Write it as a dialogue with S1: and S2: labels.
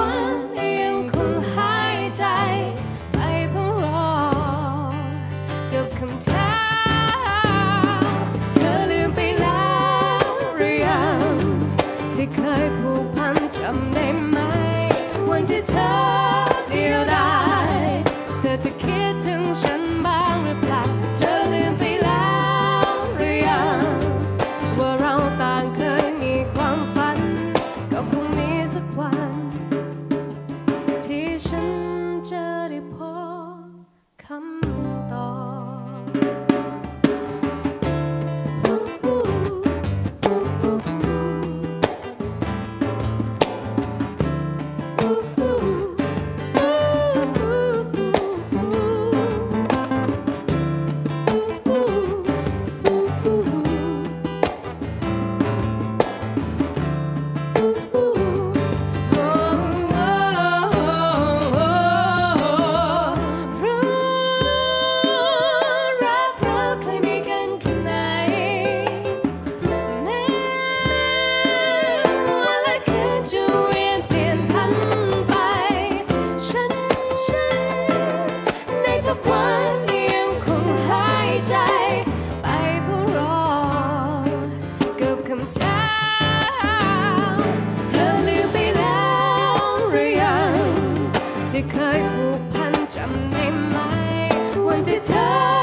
S1: วันยังคงหายใจไปเพื่อรอกับคำถามเธอลืมไปแล้วหรือยังที่เคยผูกพันจำได้ไหมวันที่เธอเดียวดายเธอจะคิดถึงฉันบ้างหรือเปล่าเธอลืมไปแล้วหรือยังว่าเราต่างเคยมีความฝันก็คงมีสักวันที่ฉันจะได้พบคำตอบที่เคยผูกพันจำได้ไหมวันที่เธอ